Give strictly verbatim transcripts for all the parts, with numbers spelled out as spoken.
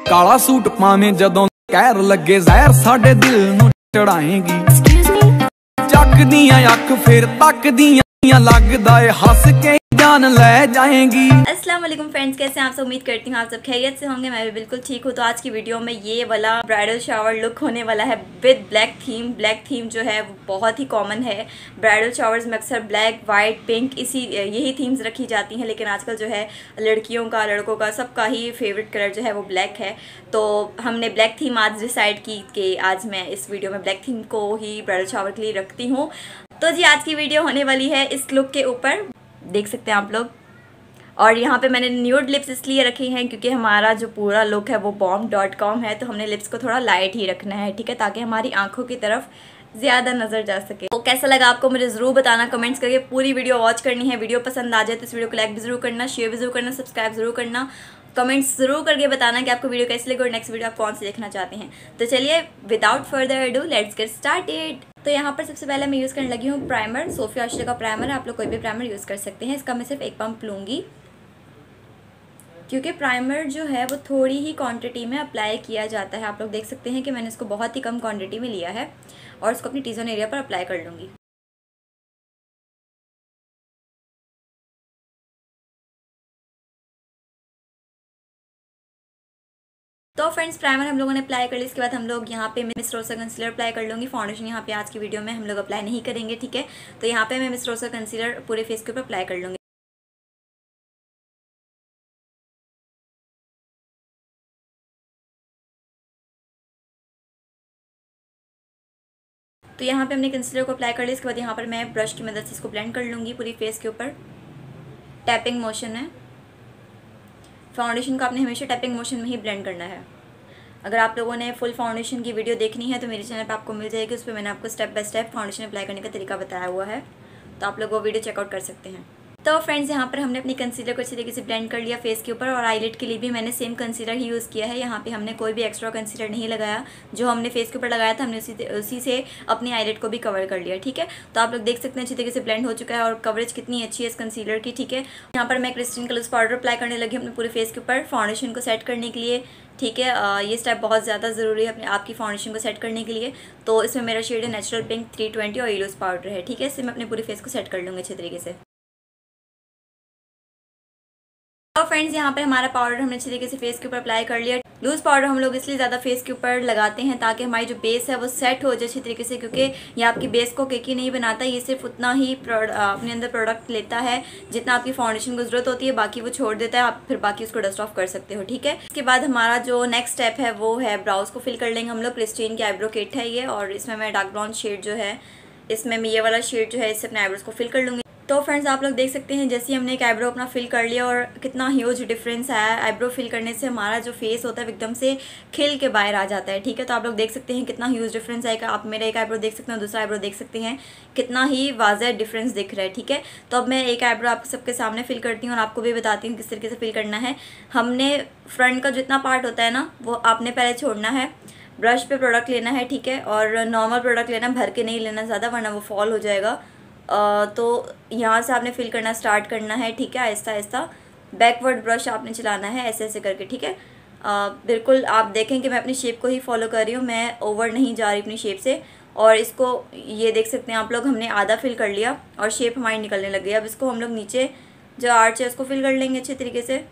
काला सूट पावे जदों कहर लगे जहर साडे दिल नूं चढ़ाएगी। जग दियां अख फिर तक दियां लगदा है हस के जान ले जाएंगी। अस्सलाम वालेकुम फ्रेंड्स, कैसे हैं आप सब? उम्मीद करती हूँ आप सब खैरियत से होंगे। मैं भी बिल्कुल ठीक हूँ। तो आज की वीडियो में ये वाला ब्राइडल शावर लुक होने वाला है with black theme. Black theme जो है वो बहुत ही कॉमन है ब्राइडल शावर्स में, अक्सर ब्लैक, वाइट, पिंक इसी यही थीम्स रखी जाती हैं। लेकिन आजकल जो है लड़कियों का, लड़कों का, सबका ही फेवरेट कलर जो है वो ब्लैक है। तो हमने ब्लैक थीम आज डिसाइड की कि आज मैं इस वीडियो में ब्लैक थीम को ही ब्राइडल शावर के लिए रखती हूँ। तो जी आज की वीडियो होने वाली है इस लुक के ऊपर, देख सकते हैं आप लोग। और यहाँ पे मैंने न्यूड लिप्स इसलिए रखी हैं क्योंकि हमारा जो पूरा लुक है वो बॉम डॉट कॉम है, तो हमने लिप्स को थोड़ा लाइट ही रखना है, ठीक है, ताकि हमारी आंखों की तरफ ज़्यादा नज़र जा सके। तो कैसा लगा आपको मुझे ज़रूर बताना कमेंट्स करके। पूरी वीडियो वॉच करनी है। वीडियो पसंद आ जाए तो इस वीडियो को लाइक भी ज़रूर करना, शेयर भी ज़रूर करना, सब्सक्राइब ज़रूर करना, कमेंट्स ज़रूर करके बताना कि आपको वीडियो कैसी लगी और नेक्स्ट वीडियो आप कौन सी देखना चाहते हैं। तो चलिए without further ado let's get started. तो यहाँ पर सबसे पहले मैं यूज़ करने लगी हूँ प्राइमर। सोफिया आश्ले का प्राइमर, आप लोग कोई भी प्राइमर यूज़ कर सकते हैं। इसका मैं सिर्फ एक पंप लूँगी क्योंकि प्राइमर जो है वो थोड़ी ही क्वांटिटी में अप्लाई किया जाता है। आप लोग देख सकते हैं कि मैंने इसको बहुत ही कम क्वांटिटी में लिया है और इसको अपनी टी ज़ोन एरिया पर अप्लाई कर लूँगी। तो फ्रेंड्स प्राइमर हम लोगों ने अप्लाई कर ली। इसके बाद हम लोग यहाँ पे मिस रोज़ा कंसीलर अप्लाई कर लूँगी। फाउंडेशन यहाँ पे आज की वीडियो में हम लोग अप्लाई नहीं करेंगे, ठीक है। तो यहाँ पे मैं मिस रोज़ा कंसीलर पूरे फेस के ऊपर अप्लाई कर लूँगी। तो यहाँ पे हमने कंसीलर को अप्लाई कर लिया। इसके बाद यहाँ पर मैं ब्रश की मदद से इसको ब्लेंड कर लूँगी पूरी फेस के ऊपर। टैपिंग मोशन है। फाउंडेशन को आपने हमेशा टैपिंग मोशन में ही ब्लेंड करना है। अगर आप लोगों ने फुल फाउंडेशन की वीडियो देखनी है तो मेरे चैनल पे आपको मिल जाएगी। उस पर मैंने आपको step by step foundation apply करने का तरीका बताया हुआ है, तो आप लोग वो वीडियो चेकआउट कर सकते हैं। तो फ्रेंड्स यहाँ पर हमने अपनी कंसीलर को अच्छी तरीके से ब्लेंड कर लिया फेस के ऊपर। और आईलिड के लिए भी मैंने सेम कंसीलर ही यूज़ किया है। यहाँ पे हमने कोई भी एक्स्ट्रा कंसीलर नहीं लगाया। जो हमने फेस के ऊपर लगाया था हमने उसी उसी से अपनी आईलिड को भी कवर कर लिया, ठीक है। तो आप लोग देख सकते हैं अच्छी तरीके से ब्लेंड हो चुका है और कवरेज कितनी अच्छी है इस कंसीलर की, ठीक है। यहाँ पर मैं क्रिस्टल कलर्स पाउडर अप्लाई करने लगी अपने पूरे फेस के ऊपर फाउंडेशन को सेट करने के लिए, ठीक है। आ, ये स्टेप बहुत ज़्यादा ज़रूरी है अपने आपकी फाउंडेशन को सेट करने के लिए। तो इसमें मेरा शेड है नेचुरल पिंक थ्री ट्वेंटी और येलोस पाउडर है, ठीक है। इससे मैं अपने पूरे फेस को सेट कर लूँगी अच्छे तरीके से। तो फ्रेंड्स यहाँ पर हमारा पाउडर हमने अच्छी तरीके से फेस के ऊपर अप्लाई कर लिया। लूज़ पाउडर हम लोग इसलिए ज़्यादा फेस के ऊपर लगाते हैं ताकि हमारी जो बेस है वो सेट हो जाए अच्छी तरीके से, क्योंकि ये आपकी बेस को केकी नहीं बनाता। ये सिर्फ उतना ही अपने अंदर प्रोडक्ट लेता है जितना आपकी फाउंडेशन को ज़रूरत होती है, बाकी वो छोड़ देता है। आप फिर बाकी उसको डस्ट ऑफ कर सकते हो, ठीक है। इसके बाद हमारा जो नेक्स्ट स्टेप है वो है ब्राउज को फिल कर लेंगे हम लोग। क्रिस्टीन की आईब्रो किट है ये, और इसमें मैं डार्क ब्राउन शेड जो है, इसमें मैं ये वाला शेड जो है इससे अपने आईब्रोज को फिल कर लूँगी। तो फ्रेंड्स आप लोग देख सकते हैं जैसे ही हमने एक आईब्रो अपना फिल कर लिया और कितना ह्यूज डिफरेंस आया। आईब्रो फिल करने से हमारा जो फेस होता है एकदम से खिल के बाहर आ जाता है, ठीक है। तो आप लोग देख सकते हैं कितना ह्यूज डिफरेंस आएगा। आप मेरा एक आईब्रो देख सकते हैं, दूसरा आईब्रो देख सकते हैं, कितना ही वाज़ह डिफरेंस दिख रहा है, ठीक है। तो अब मैं एक आईब्रो आप सबके सामने फिल करती हूँ और आपको भी बताती हूँ किस तरीके से फिल करना है। हमने फ्रंट का जितना पार्ट होता है ना वो आपने पहले छोड़ना है। ब्रश पे प्रोडक्ट लेना है, ठीक है, और नॉर्मल प्रोडक्ट लेना, भर के नहीं लेना ज़्यादा वरना वो फॉल हो जाएगा। Uh, तो यहाँ से आपने फिल करना स्टार्ट करना है, ठीक है। आहिस्ता आहिस्ता बैकवर्ड ब्रश आपने चलाना है ऐसे ऐसे करके, ठीक है। uh, बिल्कुल आप देखें कि मैं अपनी शेप को ही फॉलो कर रही हूँ, मैं ओवर नहीं जा रही अपनी शेप से। और इसको ये देख सकते हैं आप लोग, हमने आधा फिल कर लिया और शेप हमारी निकलने लग गई। अब इसको हम लोग नीचे जो आर्च है उसको फिल कर लेंगे अच्छे तरीके से।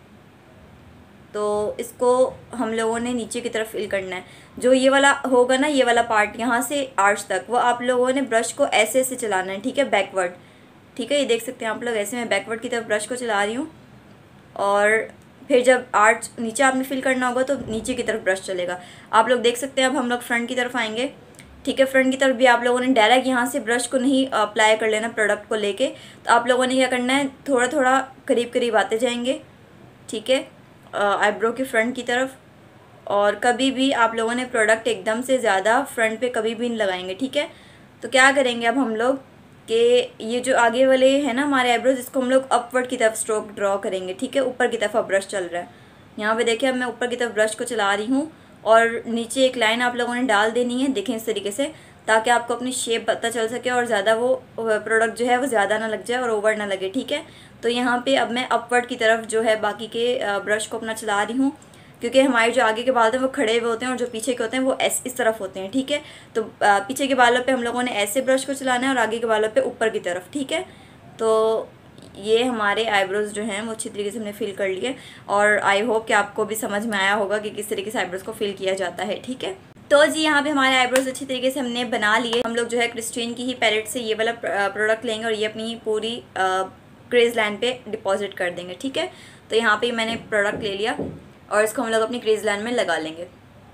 तो इसको हम लोगों ने नीचे की तरफ फिल करना है। जो ये वाला होगा ना, ये वाला पार्ट यहाँ से आर्च तक, वो आप लोगों ने ब्रश को ऐसे ऐसे चलाना है, ठीक है, बैकवर्ड, ठीक है। ये देख सकते हैं आप लोग, ऐसे मैं बैकवर्ड की तरफ ब्रश को चला रही हूँ। और फिर जब आर्च नीचे आपने फिल करना होगा तो नीचे की तरफ ब्रश चलेगा। आप लोग देख सकते हैं। अब हम लोग फ्रंट की तरफ आएंगे, ठीक है। फ्रंट की तरफ भी आप लोगों ने डायरेक्ट यहाँ से ब्रश को नहीं अप्लाई कर लेना प्रोडक्ट को लेके। तो आप लोगों ने क्या करना है, थोड़ा थोड़ा करीब करीब आते जाएंगे, ठीक है, आईब्रो के फ्रंट की तरफ। और कभी भी आप लोगों ने प्रोडक्ट एकदम से ज़्यादा फ्रंट पे कभी भी नहीं लगाएंगे, ठीक है। तो क्या करेंगे अब हम लोग कि ये जो आगे वाले हैं ना हमारे आईब्रोज, इसको हम लोग अपवर्ड की तरफ स्ट्रोक ड्रॉ करेंगे, ठीक है। ऊपर की तरफ अब ब्रश चल रहा है, यहाँ पे देखिए अब मैं ऊपर की तरफ ब्रश को चला रही हूँ और नीचे एक लाइन आप लोगों ने डाल देनी है, देखें इस तरीके से, ताकि आपको अपनी शेप पता चल सके और ज़्यादा वो प्रोडक्ट जो है वो ज़्यादा ना लग जाए और ओवर ना लगे, ठीक है। तो यहाँ पे अब मैं अपवर्ड की तरफ जो है बाकी के ब्रश को अपना चला रही हूँ। क्योंकि हमारे जो आगे के बाल हैं वो खड़े हुए होते हैं और जो पीछे के होते हैं वो ऐस इस तरफ होते हैं, ठीक है। तो पीछे के बालों पे हम लोगों ने ऐसे ब्रश को चलाना है और आगे के बालों पे ऊपर की तरफ, ठीक है। तो ये हमारे आईब्रोज जो हैं वो अच्छी तरीके से हमने फिल कर लिए और आई होप कि आपको भी समझ में आया होगा कि किस तरीके से आईब्रोज को फिल किया जाता है, ठीक है। तो जी यहाँ पे हमारे आईब्रोज अच्छी तरीके से हमने बना लिए। हम लोग जो है क्रिस्टीन की ही पैलेट से ये वाला प्रोडक्ट लेंगे और ये अपनी पूरी क्रेज लाइन पे डिपॉजिट कर देंगे, ठीक है। तो यहाँ पे मैंने प्रोडक्ट ले लिया और इसको हम लोग अपनी क्रेज लाइन में लगा लेंगे।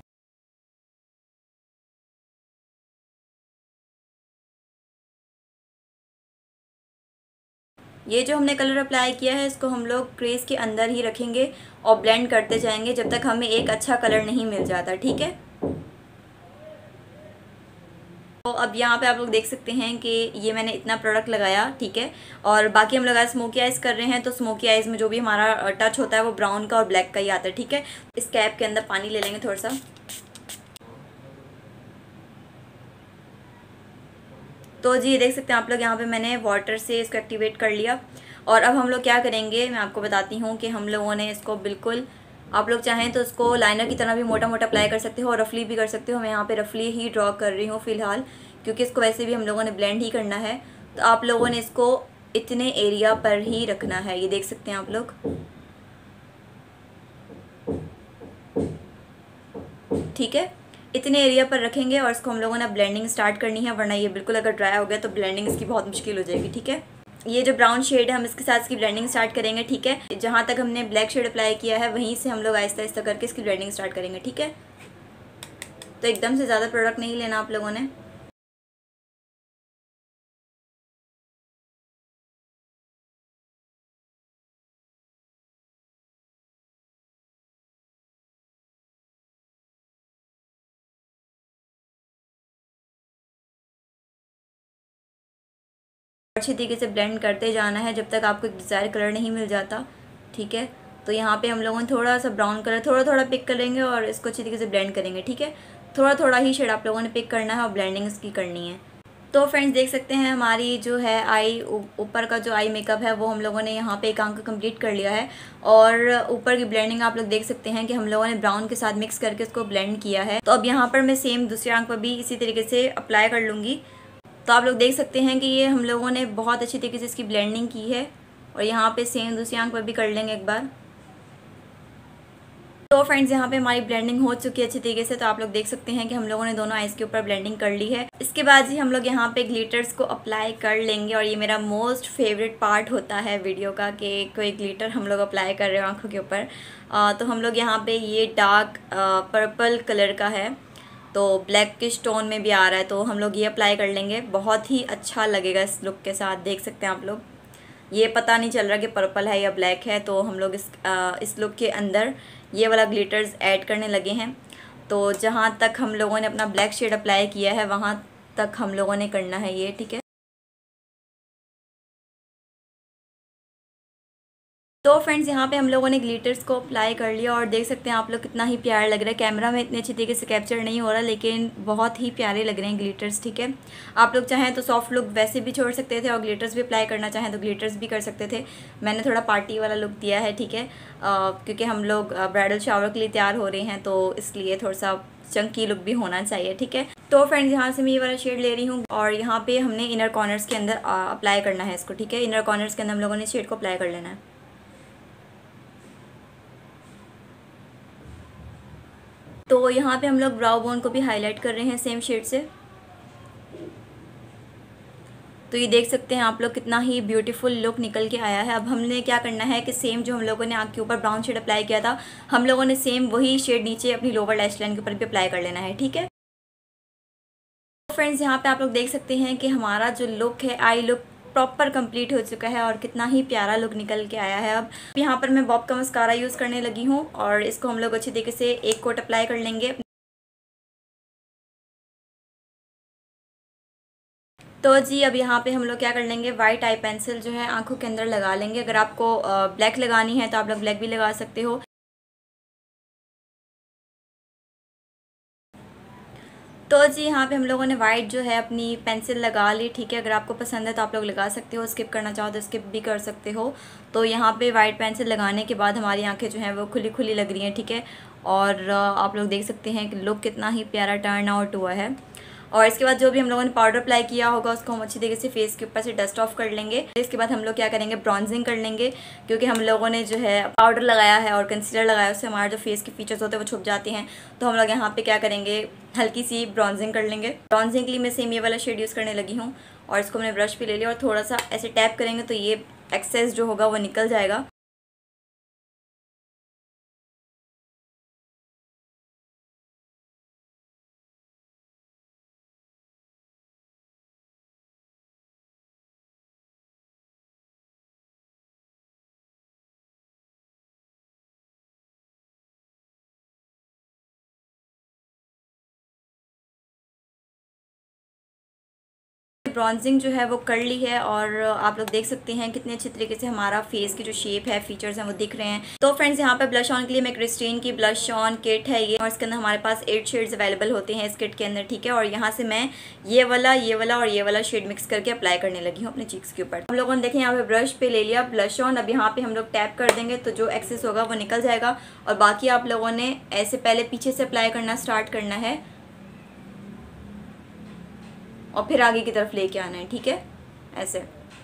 ये जो हमने कलर अप्लाई किया है इसको हम लोग क्रेज के अंदर ही रखेंगे और ब्लेंड करते जाएंगे जब तक हमें एक अच्छा कलर नहीं मिल जाता, ठीक है। तो अब यहाँ पे आप लोग देख सकते हैं कि ये मैंने इतना प्रोडक्ट लगाया, ठीक है। और बाकी हम लोग आज स्मोकी आइज़ कर रहे हैं, तो स्मोकी आइज़ में जो भी हमारा टच होता है वो ब्राउन का और ब्लैक का ही आता है, ठीक है। इस कैप के अंदर पानी ले लेंगे थोड़ा सा। तो जी ये देख सकते हैं आप लोग, यहाँ पे मैंने वाटर से इसको एक्टिवेट कर लिया। और अब हम लोग क्या करेंगे मैं आपको बताती हूँ कि हम लोगों ने इसको बिल्कुल, आप लोग चाहें तो इसको लाइनर की तरह भी मोटा मोटा अप्लाई कर सकते हो और रफली भी कर सकते हो। मैं यहाँ पे रफली ही ड्रॉ कर रही हूँ फ़िलहाल, क्योंकि इसको वैसे भी हम लोगों ने ब्लेंड ही करना है। तो आप लोगों ने इसको इतने एरिया पर ही रखना है, ये देख सकते हैं आप लोग, ठीक है। इतने एरिया पर रखेंगे और इसको हम लोगों ने ब्लेंडिंग स्टार्ट करनी है, वरना ये बिल्कुल अगर ड्राई हो गया तो ब्लेंडिंग इसकी बहुत मुश्किल हो जाएगी, ठीक है। ये जो ब्राउन शेड है हम इसके साथ इसकी ब्लेंडिंग स्टार्ट करेंगे, ठीक है। जहाँ तक हमने ब्लैक शेड अप्लाई किया है वहीं से हम लोग आहिस्ता आहिस्ता करके इसकी ब्लेंडिंग स्टार्ट करेंगे, ठीक है। तो एकदम से ज़्यादा प्रोडक्ट नहीं लेना आप लोगों ने। अच्छी तरीके से ब्लेंड करते जाना है जब तक आपको डिज़ायर कलर नहीं मिल जाता, ठीक है। तो यहाँ पे हम लोगों ने थोड़ा सा ब्राउन कलर थोड़ा थोड़ा पिक करेंगे और इसको अच्छी तरीके से ब्लेंड करेंगे, ठीक है। थोड़ा थोड़ा ही शेड आप लोगों ने पिक करना है और ब्लेंडिंग इसकी करनी है। तो फ्रेंड्स देख सकते हैं हमारी जो है आई ऊपर का जो आई मेकअप है वो हम लोगों ने यहाँ पे एक आंख कंप्लीट कर लिया है। और ऊपर की ब्लेंडिंग आप लोग देख सकते हैं कि हम लोगों ने ब्राउन के साथ मिक्स करके इसको ब्लेंड किया है। तो अब यहाँ पर मैं सेम दूसरी आंख पर भी इसी तरीके से अप्लाई कर लूँगी। तो आप लोग देख सकते हैं कि ये हम लोगों ने बहुत अच्छी तरीके से इसकी ब्लेंडिंग की है और यहाँ पे सेम दूसरी आंख पर भी कर लेंगे एक बार। तो फ्रेंड्स यहाँ पे हमारी ब्लेंडिंग हो चुकी है अच्छी तरीके से। तो आप लोग देख सकते हैं कि हम लोगों ने दोनों आइज़ के ऊपर ब्लेंडिंग कर ली है। इसके बाद जी हम लोग यहाँ पे ग्लिटर्स को अप्लाई कर लेंगे और ये मेरा मोस्ट फेवरेट पार्ट होता है वीडियो का कि कोई ग्लिटर हम लोग अप्लाई कर रहे हो आँखों के ऊपर। तो हम लोग यहाँ पे ये डार्क पर्पल कलर का है, तो ब्लैक के स्टोन में भी आ रहा है, तो हम लोग ये अप्लाई कर लेंगे। बहुत ही अच्छा लगेगा इस लुक के साथ, देख सकते हैं आप लोग। ये पता नहीं चल रहा कि पर्पल है या ब्लैक है। तो हम लोग इस आ, इस लुक के अंदर ये वाला ग्लिटर्स ऐड करने लगे हैं। तो जहाँ तक हम लोगों ने अपना ब्लैक शेड अप्लाई किया है वहाँ तक हम लोगों ने करना है ये, ठीक है। तो फ्रेंड्स यहाँ पे हम लोगों ने ग्लिटर्स को अप्लाई कर लिया और देख सकते हैं आप लोग कितना ही प्यारा लग रहा है। कैमरा में इतने अच्छी तरीके से कैप्चर नहीं हो रहा लेकिन बहुत ही प्यारे लग रहे हैं ग्लिटर्स, ठीक है। आप लोग चाहें तो सॉफ्ट लुक वैसे भी छोड़ सकते थे और ग्लिटर्स भी अप्लाई करना चाहें तो ग्लिटर्स भी कर सकते थे। मैंने थोड़ा पार्टी वाला लुक दिया है, ठीक है, क्योंकि हम लोग ब्राइडल शावर के लिए तैयार हो रहे हैं तो इसलिए थोड़ा सा चंकी लुक भी होना चाहिए, ठीक है। तो फ्रेंड्स यहाँ से मैं ये वाला शेड ले रही हूँ और यहाँ पे हमने इनर कॉर्नर्स के अंदर अप्लाई करना है इसको, ठीक है। इनर कॉर्नर्स के अंदर हम लोगों ने शेड को अप्लाई कर लेना है। तो यहाँ पे हम लोग ब्राउ बोन को भी हाईलाइट कर रहे हैं सेम शेड से। तो ये देख सकते हैं आप लोग कितना ही ब्यूटीफुल लुक निकल के आया है। अब हमने क्या करना है कि सेम जो हम लोगों ने आँख के ऊपर ब्राउन शेड अप्लाई किया था हम लोगों ने सेम वही शेड नीचे अपनी लोअर लैश लाइन के ऊपर भी अप्लाई कर लेना है, ठीक है। तो फ्रेंड्स यहाँ पे आप लोग देख सकते हैं कि हमारा जो लुक है आई लुक प्रॉपर कंप्लीट हो चुका है और कितना ही प्यारा लुक निकल के आया है। अब यहाँ पर मैं बॉब का मस्कारा यूज़ करने लगी हूँ और इसको हम लोग अच्छी तरीके से एक कोट अप्लाई कर लेंगे। तो जी अब यहाँ पे हम लोग क्या कर लेंगे, वाइट आई पेंसिल जो है आंखों के अंदर लगा लेंगे। अगर आपको ब्लैक लगानी है तो आप लोग ब्लैक भी लगा सकते हो। तो जी यहाँ पे हम लोगों ने वाइट जो है अपनी पेंसिल लगा ली, ठीक है। अगर आपको पसंद है तो आप लोग लगा सकते हो, स्किप करना चाहो तो स्किप भी कर सकते हो। तो यहाँ पे वाइट पेंसिल लगाने के बाद हमारी आंखें जो हैं वो खुली खुली लग रही हैं, ठीक है। और आप लोग देख सकते हैं कि लुक कितना ही प्यारा टर्न आउट हुआ है। और इसके बाद जो भी हम लोगों ने पाउडर अप्लाई किया होगा उसको हम अच्छी तरीके से फेस के ऊपर से डस्ट ऑफ कर लेंगे। इसके बाद हम लोग क्या करेंगे, ब्रॉन्जिंग कर लेंगे, क्योंकि हम लोगों ने जो है पाउडर लगाया है और कंसीलर लगाया है, उससे हमारा जो फेस के फीचर्स होते हैं वो छुप जाते हैं। तो हम लोग यहाँ पे क्या करेंगे, हल्की सी ब्रॉन्जिंग कर लेंगे। ब्रॉन्जिंग के लिए मैं सेम ये वाला शेड यूज़ करने लगी हूँ और इसको मैंने ब्रश पे ले लिया और थोड़ा सा ऐसे टैप करेंगे तो ये एक्सेस जो होगा वो निकल जाएगा। ब्रॉन्जिंग जो है वो कर ली है और आप लोग देख सकते हैं कितने अच्छे तरीके से हमारा फेस की जो शेप है, फीचर्स हैं वो दिख रहे हैं। तो फ्रेंड्स यहाँ पे ब्लश ऑन के लिए मैं क्रिस्टीन की ब्लश ऑन किट है ये, और इसके अंदर हमारे पास एट शेड्स अवेलेबल होते हैं इस किट के अंदर, ठीक है। और यहाँ से मैं ये वाला ये वाला और ये वाला शेड मिक्स करके अप्लाई करने लगी हूँ अपने चीक्स के ऊपर। हम लोगों ने देखें यहाँ पे ब्रश पे ले लिया ब्लश ऑन, अब यहाँ पे हम लोग टैप कर देंगे तो जो एक्सेस होगा वो निकल जाएगा। और बाकी आप लोगों ने ऐसे पहले पीछे से अप्लाई करना स्टार्ट करना है और फिर आगे की तरफ लेके आना है, ठीक है, ऐसे।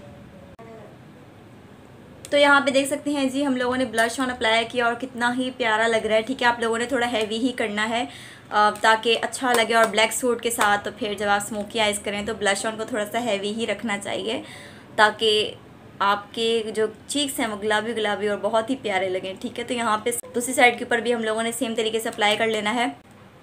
तो यहाँ पे देख सकते हैं जी हम लोगों ने ब्लश ऑन अप्लाई किया और कितना ही प्यारा लग रहा है, ठीक है। आप लोगों ने थोड़ा हैवी ही करना है ताकि अच्छा लगे, और ब्लैक सूट के साथ तो फिर जब आप स्मोकी आइज करें तो ब्लश ऑन को थोड़ा सा हैवी ही रखना चाहिए ताकि आपके जो चीक्स हैं वो गुलाबी गुलाबी और बहुत ही प्यारे लगें, ठीक है। तो यहाँ पे दूसरी साइड के ऊपर भी हम लोगों ने सेम तरीके से अप्लाई कर लेना है।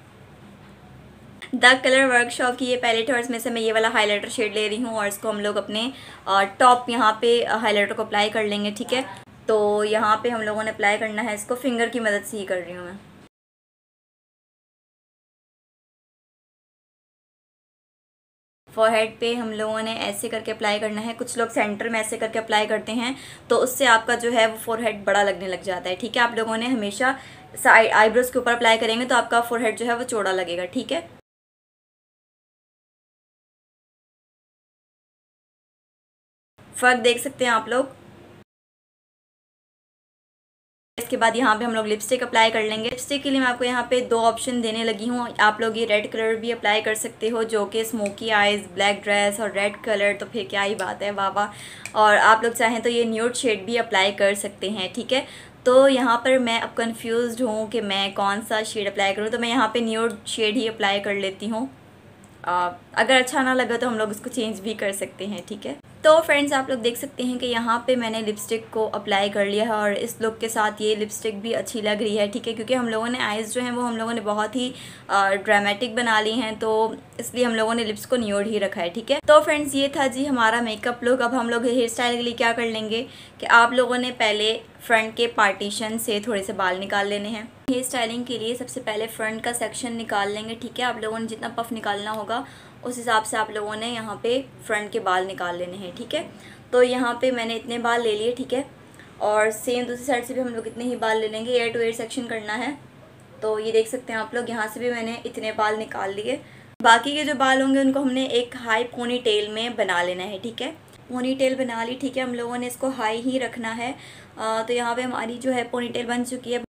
द कलर वर्कशॉप की ये पैलेट है और इसमें से मैं ये वाला हाइलाइटर शेड ले रही हूँ और इसको हम लोग अपने टॉप यहाँ पे हाइलाइटर को अप्लाई कर लेंगे, ठीक है। तो यहाँ पे हम लोगों ने अप्लाई करना है, इसको फिंगर की मदद से ही कर रही हूँ मैं। फॉरहेड पे हम लोगों ने ऐसे करके अप्लाई करना है, कुछ लोग सेंटर में ऐसे करके अप्लाई करते हैं तो उससे आपका जो है वो फॉरहेड बड़ा लगने लग जाता है, ठीक है। आप लोगों ने हमेशा साइड आईब्रोज के ऊपर अप्लाई करेंगे तो आपका फॉरहेड जो है वो चौड़ा लगेगा, ठीक है। फर्क देख सकते हैं आप लोग। इसके बाद यहाँ पे हम लोग लिपस्टिक अप्लाई कर लेंगे। लिपस्टिक के लिए मैं आपको यहाँ पे दो ऑप्शन देने लगी हूँ। आप लोग ये रेड कलर भी अप्लाई कर सकते हो जो कि स्मोकी आइज़, ब्लैक ड्रेस और रेड कलर, तो फिर क्या ही बात है बाबा। और आप लोग चाहें तो ये न्यूड शेड भी अप्लाई कर सकते हैं, ठीक है। तो यहाँ पर मैं अब कंफ्यूज्ड हूँ कि मैं कौन सा शेड अप्लाई करूँ, तो मैं यहाँ पे न्यूड शेड ही अप्लाई कर लेती हूँ। अगर अच्छा ना लगा तो हम लोग इसको चेंज भी कर सकते हैं, ठीक है। तो फ्रेंड्स आप लोग देख सकते हैं कि यहाँ पे मैंने लिपस्टिक को अप्लाई कर लिया है और इस लुक के साथ ये लिपस्टिक भी अच्छी लग रही है, ठीक है। क्योंकि हम लोगों ने आइज़ जो हैं वो हम लोगों ने बहुत ही ड्रामेटिक बना ली हैं, तो इसलिए हम लोगों ने लिप्स को न्यूड ही रखा है, ठीक है। तो फ्रेंड्स ये था जी हमारा मेकअप लुक। अब हम लोग हेयर स्टाइल के लिए क्या कर लेंगे कि आप लोगों ने पहले फ्रंट के पार्टीशन से थोड़े से बाल निकाल लेने हैं। हेयर स्टाइलिंग के लिए सबसे पहले फ्रंट का सेक्शन निकाल लेंगे, ठीक है। आप लोगों ने जितना पफ निकालना होगा उस हिसाब से आप लोगों ने यहाँ पे फ्रंट के बाल निकाल लेने हैं, ठीक है। तो यहाँ पे मैंने इतने बाल ले लिए, ठीक है। और सेम दूसरी साइड से भी हम लोग इतने ही बाल ले लेंगे। एयर टू एयर सेक्शन करना है, तो ये देख सकते हैं आप लोग, यहाँ से भी मैंने इतने बाल निकाल लिए। बाकी के जो बाल होंगे उनको हमने एक हाई पोनी टेल में बना लेना है, ठीक है। पोनी टेल बना ली, ठीक है। हम लोगों ने इसको हाई ही रखना है। आ, तो यहाँ पे हमारी जो है पोनी टेल बन चुकी है।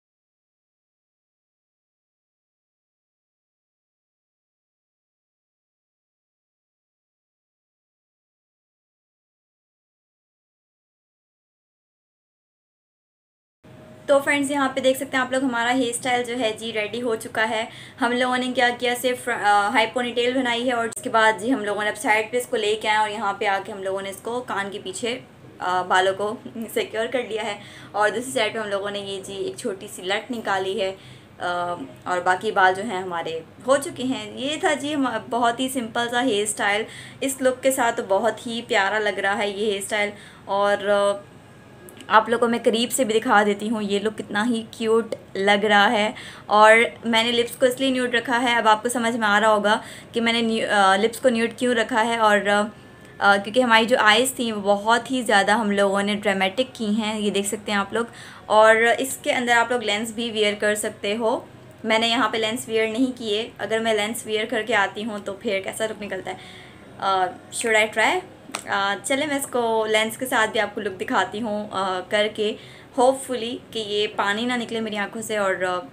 तो फ्रेंड्स यहाँ पे देख सकते हैं आप लोग हमारा हेयर स्टाइल जो है जी रेडी हो चुका है। हम लोगों ने क्या किया, सिर्फ हाई पोनीटेल बनाई है और उसके बाद जी हम लोगों ने अब साइड पे इसको लेके आए और यहाँ पे आके हम लोगों ने इसको कान के पीछे आ, बालों को सिक्योर कर लिया है। और दूसरी साइड पे हम लोगों ने ये जी एक छोटी सी लट निकाली है आ, और बाकी बाल जो हैं हमारे हो चुके हैं। ये था जी बहुत ही सिंपल सा हेयर स्टाइल। इस लुक के साथ बहुत ही प्यारा लग रहा है ये हेयर स्टाइल। और आप लोगों को मैं करीब से भी दिखा देती हूँ ये लुक कितना ही क्यूट लग रहा है। और मैंने लिप्स को इसलिए न्यूड रखा है, अब आपको समझ में आ रहा होगा कि मैंने लिप्स को न्यूड क्यों रखा है। और आ, क्योंकि हमारी जो आइज़ थी वो बहुत ही ज़्यादा हम लोगों ने ड्रामेटिक की हैं, ये देख सकते हैं आप लोग। और इसके अंदर आप लोग लेंस भी वियर कर सकते हो। मैंने यहाँ पे लेंस वियर नहीं किए, अगर मैं लेंस वियर करके आती हूँ तो फिर कैसा लुक निकलता है। Should I try? चले मैं इसको लेंस के साथ भी आपको लुक दिखाती हूँ करके, होपफुली कि ये पानी ना निकले मेरी आंखों से और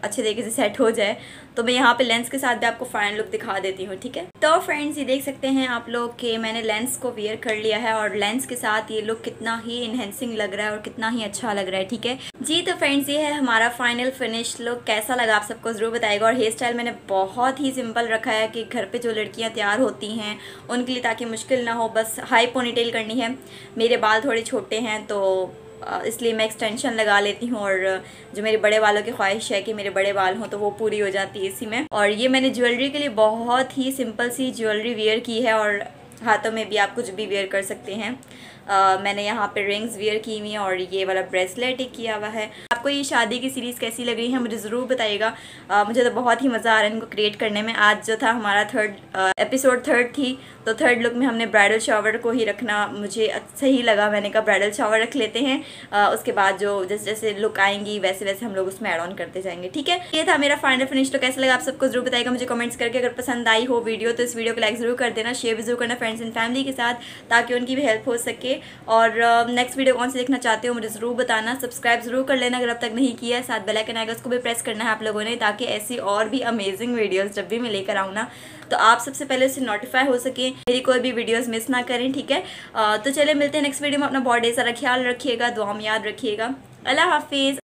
अच्छे तरीके से सेट हो जाए। तो मैं यहाँ पे लेंस के साथ भी आपको फाइनल लुक दिखा देती हूँ, ठीक है। तो फ्रेंड्स ये देख सकते हैं आप लोग कि मैंने लेंस को वियर कर लिया है और लेंस के साथ ये लुक कितना ही इनहेंसिंग लग रहा है और कितना ही अच्छा लग रहा है, ठीक है जी। तो फ्रेंड्स ये है हमारा फाइनल फिनिश लुक। कैसा लगा आप सबको ज़रूर बताएगा। और हेयर स्टाइल मैंने बहुत ही सिंपल रखा है कि घर पे जो लड़कियां तैयार होती हैं उनके लिए, ताकि मुश्किल ना हो। बस हाई पोनीटेल करनी है। मेरे बाल थोड़े छोटे हैं तो इसलिए मैं एक्सटेंशन लगा लेती हूँ, और जो मेरे बड़े बालों की ख्वाहिश है कि मेरे बड़े बाल हों तो वो पूरी हो जाती है इसी में। और ये मैंने ज्वेलरी के लिए बहुत ही सिंपल सी ज्वेलरी वेयर की है, और हाथों में भी आप कुछ भी वेयर कर सकते हैं। Uh, मैंने यहाँ पे रिंग्स वेयर की हुई हैं और ये वाला ब्रेसलेट ही किया हुआ है। आपको ये शादी की सीरीज़ कैसी लग रही है मुझे ज़रूर बताइएगा। uh, मुझे तो बहुत ही मज़ा आ रहा है इनको क्रिएट करने में। आज जो था हमारा थर्ड एपिसोड थर्ड थी, तो थर्ड लुक में हमने ब्राइडल शावर को ही रखना मुझे सही लगा। मैंने कहा ब्राइडल शावर रख लेते हैं, uh, उसके बाद जो जैसे जैसे लुक आएंगी वैसे वैसे हम लोग उसमें ऐड ऑन करते जाएंगे, ठीक है। ये था मेरा फाइनल फिनिश। तो कैसा लगा आप सबको ज़रूर बताइएगा मुझे कमेंट्स करके। अगर पसंद आई हो वीडियो तो इस वीडियो को लाइक ज़रूर कर देना, शेयर भी जरूर करना फ्रेंड्स एंड फैमिली के साथ, ताकि उनकी भी हेल्प हो सके। और नेक्स्ट वीडियो कौन सी देखना चाहते हो मुझे ज़रूर बताना। सब्सक्राइब ज़रूर कर लेना अगर अब तक नहीं किया है। साथ बेल आइकन आएगा उसको भी प्रेस करना है आप लोगों ने, ताकि ऐसी और भी अमेजिंग वीडियोस जब भी मैं लेकर आऊँ ना तो आप सबसे पहले उससे नोटिफाई हो सके, मेरी कोई भी वीडियोस मिस ना करें, ठीक है। तो चले मिलते हैं नेक्स्ट वीडियो में। अपना बहुत ढेर सारा ख्याल रखिएगा, दुआ में याद रखिएगा। अल्लाह हाफिज़।